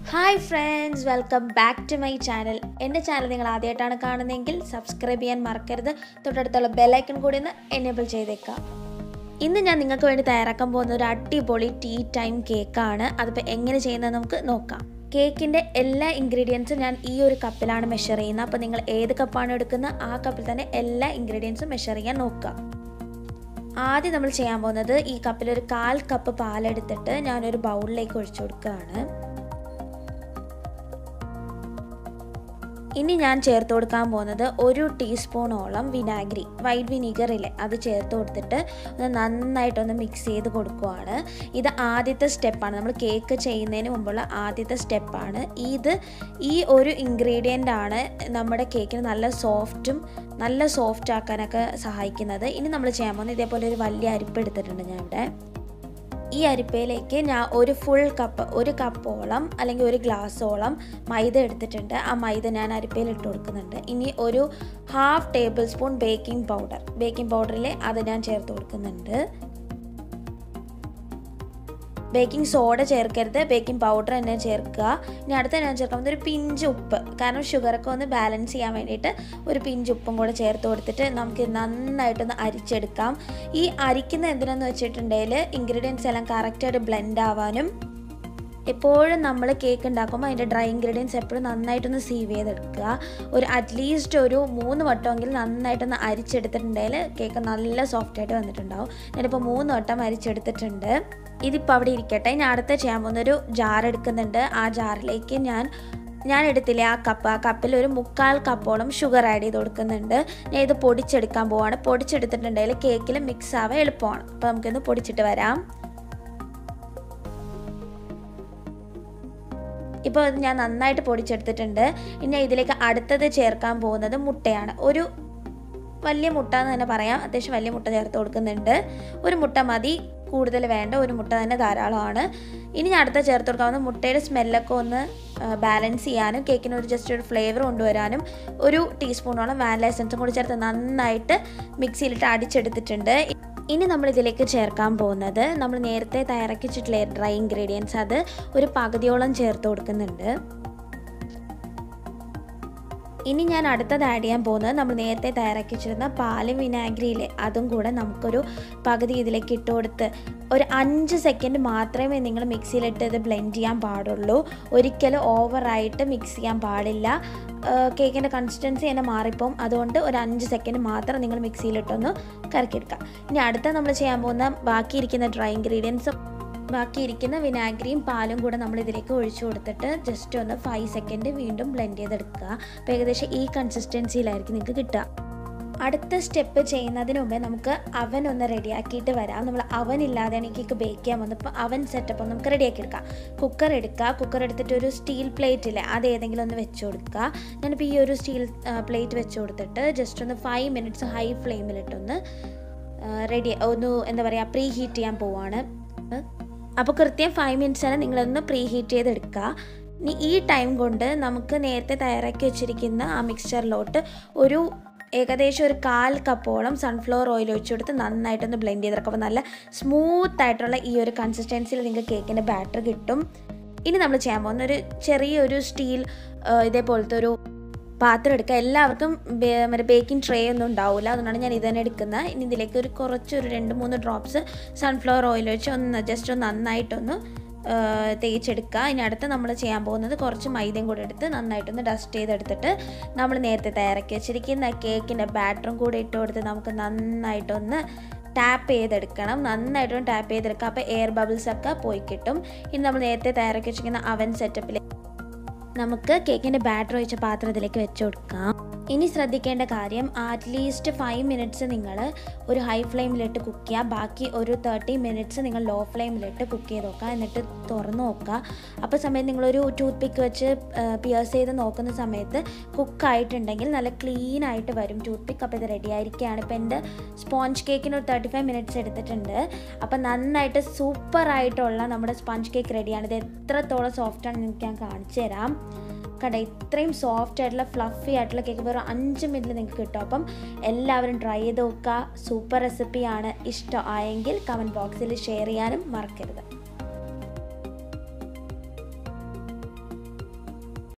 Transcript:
Hi friends, welcome back to my channel. എൻ്റെ channel നിങ്ങൾ ആദ്യമായിട്ടാണ് കാണുന്നതെങ്കിൽ സബ്സ്ക്രൈബ് ചെയ്യാൻ മറക്കരുത്. തൊട്ടടുത്തുള്ള ബെൽ ഐക്കൺ കൂടി ഒന്ന് എനേബിൾ ചെയ്തേക്കാം. ഇന്ന് ഞാൻ നിങ്ങൾക്ക് വേണ്ടി തയ്യാറാക്കാൻ പോകുന്ന ഒരു അടിപൊളി ടീ ടൈം കേക്കാണ്. അതിപ്പോൾ എങ്ങനെ ചെയ്യുന്നത് നമുക്ക് നോക്കാം. കേക്കിൻ്റെ എല്ലാ ഇൻഗ്രീഡിയൻസും ഞാൻ ഈ ഒരു കപ്പിലാണ് മെഷർ ചെയ്യുന്നത്. അപ്പോൾ നിങ്ങൾ ഏത് കപ്പാണ് എടുക്കുന്നത് ആ കപ്പിൽ തന്നെ എല്ലാ ഇൻഗ്രീഡിയൻസും മെഷർ ചെയ്യാൻ നോക്കുക. ആദ്യം നമ്മൾ ചെയ്യാൻ പോകുന്നത് ഈ കപ്പിലൊരു 1/4 കപ്പ് പാലെടുത്തിട്ട് ഞാനൊരു ബൗളിലേക്ക് ഒഴിച്ചു കൊടുക്കുകയാണ്. ഇനി ഞാൻ ചേർത്ത് കൊടുക്കാൻ പോകുന്നത് 1 ടീസ്പൂണോളം വിനാഗിരി, വൈറ്റ് വിനീഗർ ഇല്ലേ, അത് ചേർത്ത് കൊടുത്തിട്ട് ഒന്ന് നന്നായിട്ടൊന്ന് മിക്സ് ചെയ്ത് കൊടുക്കുകയാണ്. ഇത് ആദ്യത്തെ സ്റ്റെപ്പാണ്, നമ്മൾ കേക്ക് ചെയ്യുന്നതിന് മുമ്പുള്ള ആദ്യത്തെ സ്റ്റെപ്പാണ്. ഈ ഒരു ഇൻഗ്രീഡിയൻ്റ് ആണ് നമ്മുടെ കേക്കിന് നല്ല സോഫ്റ്റ് ആക്കാനൊക്കെ സഹായിക്കുന്നത്. ഇനി നമ്മൾ ചെയ്യാൻ പോകുന്നത് ഇതേപോലെ ഒരു വലിയ അരിപ്പ എടുത്തിട്ടുണ്ട് ഞാൻ ഇവിടെ. ഈ അരിപ്പയിലേക്ക് ഞാൻ ഒരു കപ്പോളം അല്ലെങ്കിൽ ഒരു ഗ്ലാസ്സോളം മൈദ എടുത്തിട്ടുണ്ട്. ആ മൈദ ഞാൻ അരിപ്പയിൽ ഇട്ട് കൊടുക്കുന്നുണ്ട്. ഇനി ഒരു 1/2 ടേബിൾ സ്പൂൺ ബേക്കിംഗ് പൗഡറിൽ അത് ഞാൻ ചേർത്ത് കൊടുക്കുന്നുണ്ട്. ബേക്കിംഗ് സോഡ ചേർക്കരുത്, ബേക്കിംഗ് പൗഡർ തന്നെ ചേർക്കുക. ഇനി അടുത്ത ഞാൻ ചേർക്കുന്നത് ഒരു പിഞ്ച് ഉപ്പ്, കാരണം ഷുഗറൊക്കെ ഒന്ന് ബാലൻസ് ചെയ്യാൻ വേണ്ടിയിട്ട് ഒരു പിഞ്ച് ഉപ്പും കൂടെ ചേർത്ത് കൊടുത്തിട്ട് നമുക്ക് നന്നായിട്ടൊന്ന് അരിച്ചെടുക്കാം. ഈ അരിക്കുന്ന എന്തിനാന്ന് വെച്ചിട്ടുണ്ടെങ്കിൽ ഇൻഗ്രീഡിയൻസ് എല്ലാം കറക്റ്റായിട്ട് ബ്ലെൻഡ് ആവാനും, എപ്പോഴും നമ്മൾ കേക്ക് ഉണ്ടാക്കുമ്പോൾ അതിൻ്റെ ഡ്രൈ ഇൻഗ്രീഡിയൻസ് എപ്പോഴും നന്നായിട്ടൊന്ന് സീവ് ചെയ്തെടുക്കുക. അറ്റ്ലീസ്റ്റ് ഒരു 3 വട്ടമെങ്കിലും നന്നായിട്ടൊന്ന് അരിച്ചെടുത്തിട്ടുണ്ടെങ്കിൽ കേക്ക് നല്ല സോഫ്റ്റായിട്ട് വന്നിട്ടുണ്ടാവും. ഞാനിപ്പോൾ 3 വട്ടം അരിച്ചെടുത്തിട്ടുണ്ട്. ഇതിപ്പോൾ അവിടെ ഇരിക്കട്ടെ. ഞാൻ അടുത്ത ചെയ്യാൻ പോകുന്നൊരു ജാർ എടുക്കുന്നുണ്ട്. ആ ജാറിലേക്ക് ഞാൻ എടുത്തില്ലേ ആ കപ്പിൽ ഒരു 1/4 കപ്പോളം ഷുഗർ ആഡ് ചെയ്ത് കൊടുക്കുന്നുണ്ട്. ഞാൻ ഇത് പൊടിച്ചെടുക്കാൻ പോവാണ്. പൊടിച്ചെടുത്തിട്ടുണ്ടെങ്കിൽ കേക്കിൽ മിക്സ് ആവാൻ എളുപ്പമാണ്. അപ്പോൾ നമുക്കിന്ന് പൊടിച്ചിട്ട് വരാം. ഇപ്പോൾ അത് ഞാൻ നന്നായിട്ട് പൊടിച്ചെടുത്തിട്ടുണ്ട്. ഇനി ഇതിലേക്ക് അടുത്തത് ചേർക്കാൻ പോകുന്നത് മുട്ടയാണ്. ഒരു വലിയ മുട്ട എന്ന് തന്നെ പറയാം, അത്യാവശ്യം വലിയ മുട്ട ചേർത്ത് കൊടുക്കുന്നുണ്ട്. ഒരു മുട്ട മതി, കൂടുതൽ വേണ്ട, ഒരു മുട്ട തന്നെ ധാരാളമാണ്. ഇനി ഞാൻ അടുത്ത ചേർത്ത് കൊടുക്കാവുന്ന മുട്ടയുടെ സ്മെല്ലൊക്കെ ഒന്ന് ബാലൻസ് ചെയ്യാനും കേക്കിന് ജസ്റ്റ് ഒരു ഫ്ലേവർ കൊണ്ടുവരാനും 1 ടീസ്പൂണോളം വാനില എസൻസും കൂടി ചേർത്ത് നന്നായിട്ട് മിക്സിയിലിട്ട് അടിച്ചെടുത്തിട്ടുണ്ട്. ഇനി നമ്മൾ ഇതിലേക്ക് ചേർക്കാൻ പോകുന്നത് നമ്മൾ നേരത്തെ തയ്യാറാക്കി വെച്ചിട്ടുള്ള ഡ്രൈ ഇൻഗ്രീഡിയൻസ്, അത് ഒരു പകുതിയോളം ചേർത്ത് കൊടുക്കുന്നുണ്ട്. ഇനി ഞാൻ അടുത്തത് ആഡ് ചെയ്യാൻ പോകുന്നത് നമ്മൾ നേരത്തെ തയ്യാറാക്കി വെച്ചിരുന്ന പാലും വിനാഗിരിയിലെ അതും കൂടെ നമുക്കൊരു പകുതി ഇതിലേക്ക് ഇട്ട് കൊടുത്ത് ഒരു 5 സെക്കൻഡ് മാത്രമേ നിങ്ങൾ മിക്സിയിലിട്ട് ഇത് ബ്ലെൻഡ് ചെയ്യാൻ പാടുള്ളൂ. ഒരിക്കലും ഓവറായിട്ട് മിക്സ് ചെയ്യാൻ പാടില്ല. കേക്കിൻ്റെ കൺസിസ്റ്റൻസി തന്നെ മാറിപ്പോവും. അതുകൊണ്ട് ഒരു 5 സെക്കൻഡ് മാത്രം നിങ്ങൾ മിക്സിയിലിട്ടൊന്ന് കറക്കിയെടുക്കുക. ഇനി അടുത്ത നമ്മൾ ചെയ്യാൻ പോകുന്ന ബാക്കിയിരിക്കുന്ന ഡ്രൈ ഇൻഗ്രീഡിയൻസും ബാക്കിയിരിക്കുന്ന വിനാഗിരിയും പാലും കൂടെ നമ്മൾ ഇതിലേക്ക് ഒഴിച്ചു കൊടുത്തിട്ട് ജസ്റ്റ് ഒന്ന് 5 സെക്കൻഡ് വീണ്ടും ബ്ലെൻഡ് ചെയ്തെടുക്കുക. അപ്പോൾ ഏകദേശം ഈ കൺസിസ്റ്റൻസിയിലായിരിക്കും നിങ്ങൾക്ക് കിട്ടുക. അടുത്ത സ്റ്റെപ്പ് ചെയ്യുന്നതിന് മുമ്പേ നമുക്ക് അവൻ ഒന്ന് റെഡിയാക്കിയിട്ട് വരാം. നമ്മൾ അവൻ ഇല്ലാതെയാണ് ഈ കേക്ക് ബേക്ക് ചെയ്യാൻ വന്നത്. ഇപ്പോൾ അവൻ സെറ്റപ്പ് ഒന്ന് നമുക്ക് റെഡിയാക്കി എടുക്കാം. കുക്കർ എടുത്തിട്ട് ഒരു സ്റ്റീൽ പ്ലേറ്റില്ലേ, അത് ഏതെങ്കിലും ഒന്ന് വെച്ച് കൊടുക്കുക. ഞാനിപ്പോൾ ഈ ഒരു സ്റ്റീൽ പ്ലേറ്റ് വെച്ച് കൊടുത്തിട്ട് ജസ്റ്റ് ഒന്ന് 5 മിനിറ്റ്സ് ഹൈ ഫ്ലെയിമിലിട്ടൊന്ന് പ്രീ ഹീറ്റ് ചെയ്യാൻ പോവാണ്. അപ്പോൾ കൃത്യം 5 മിനിറ്റ്സ് ആണ് നിങ്ങളൊന്ന് പ്രീ ഹീറ്റ് ചെയ്തെടുക്കുക. ഇനി ഈ ടൈം കൊണ്ട് നമുക്ക് നേരത്തെ തയ്യാറാക്കി വെച്ചിരിക്കുന്ന ആ മിക്സ്ചറിലോട്ട് ഏകദേശം ഒരു 1/4 കപ്പോളം സൺഫ്ലവർ ഓയിൽ ഒഴിച്ചു കൊടുത്ത് നന്നായിട്ടൊന്ന് ബ്ലെൻഡ് ചെയ്തെടുക്കുക. അപ്പോൾ നല്ല സ്മൂത്തായിട്ടുള്ള ഈ ഒരു കൺസിസ്റ്റൻസിയിൽ നിങ്ങൾക്ക് കേക്കിൻ്റെ ബാറ്റർ കിട്ടും. ഇനി നമ്മൾ ചെയ്യാൻ പോകുന്ന ചെറിയൊരു സ്റ്റീൽ ഇതേപോലത്തെ ഒരു പാത്രം എടുക്കുക. എല്ലാവർക്കും ബേക്കിംഗ് ട്രേ ഒന്നും ഉണ്ടാവില്ല, അതുകൊണ്ടാണ് ഞാൻ ഇത് തന്നെ എടുക്കുന്നത്. ഇനി ഇതിലേക്ക് ഒരു 2-3 ഡ്രോപ്സ് സൺഫ്ലവർ ഓയിൽ ഒഴിച്ച് ജസ്റ്റ് ഒന്ന് നന്നായിട്ടൊന്ന് തേച്ചെടുക്കുക. ഇനി അടുത്ത് നമ്മൾ ചെയ്യാൻ പോകുന്നത് കുറച്ച് മൈദയും കൂടെ എടുത്ത് നന്നായിട്ടൊന്ന് ഡസ്റ്റ് ചെയ്തെടുത്തിട്ട് നമ്മൾ നേരത്തെ തയ്യാറാക്കി വെച്ചിരിക്കുന്ന കേക്കിൻ്റെ ബാറ്ററും കൂടെ ഇട്ട് കൊടുത്ത് നമുക്ക് നന്നായിട്ടൊന്ന് ടാപ്പ് ചെയ്തെടുക്കണം. നന്നായിട്ടൊന്ന് ടാപ്പ് ചെയ്തെടുക്കുക. അപ്പോൾ എയർ ബബിൾസൊക്കെ പോയി കിട്ടും. ഇനി നമ്മൾ നേരത്തെ തയ്യാറാക്കി വെച്ചിരിക്കുന്ന അവൻ സെറ്റപ്പിൽ നമുക്ക് കേക്കിൻ്റെ ബാറ്റർ ഒഴിച്ച പാത്രത്തിലേക്ക് വെച്ച് കൊടുക്കാം. ഇനി ശ്രദ്ധിക്കേണ്ട കാര്യം, അറ്റ്ലീസ്റ്റ് 5 മിനിറ്റ്സ് നിങ്ങൾ ഒരു ഹൈ ഫ്ലെയിമിലിട്ട് കുക്ക് ചെയ്യുക. ബാക്കി ഒരു 30 മിനിറ്റ്സ് നിങ്ങൾ ലോ ഫ്ലെയിമിലിട്ട് കുക്ക് ചെയ്ത് നോക്കുക. എന്നിട്ട് തുറന്ന് നോക്കുക. അപ്പോൾ സമയത്ത് നിങ്ങളൊരു ടൂത്ത് പിക്ക് വെച്ച് പിയേഴ്സ് ചെയ്ത് നോക്കുന്ന സമയത്ത് കുക്കായിട്ടുണ്ടെങ്കിൽ നല്ല ക്ലീൻ ആയിട്ട് വരും ടൂത്ത് പിക്ക്. അപ്പോൾ ഇത് റെഡി ആയിരിക്കുകയാണ്. ഇപ്പോൾ എൻ്റെ സ്പോഞ്ച് കേക്കിന് ഒരു 35 മിനിറ്റ്സ് എടുത്തിട്ടുണ്ട്. അപ്പോൾ നന്നായിട്ട് സൂപ്പറായിട്ടുള്ള നമ്മുടെ സ്പോഞ്ച് കേക്ക് റെഡിയാണ്. ഇത് എത്രത്തോളം സോഫ്റ്റാണെന്ന് എനിക്ക് ഞാൻ കാണിച്ചു തരാം. കണ്ട ഇത്രയും സോഫ്റ്റ് ആയിട്ടുള്ള ഫ്ലഫി ആയിട്ടുള്ള കേക്ക് വെറും 5 മിനിറ്റിൽ നിങ്ങൾക്ക് കിട്ടും. അപ്പം എല്ലാവരും ട്രൈ ചെയ്ത് നോക്കുക. സൂപ്പർ റെസിപ്പിയാണ്. ഇഷ്ടമായെങ്കിൽ കമൻറ്റ് ബോക്സിൽ ഷെയർ ചെയ്യാനും മറക്കരുത്.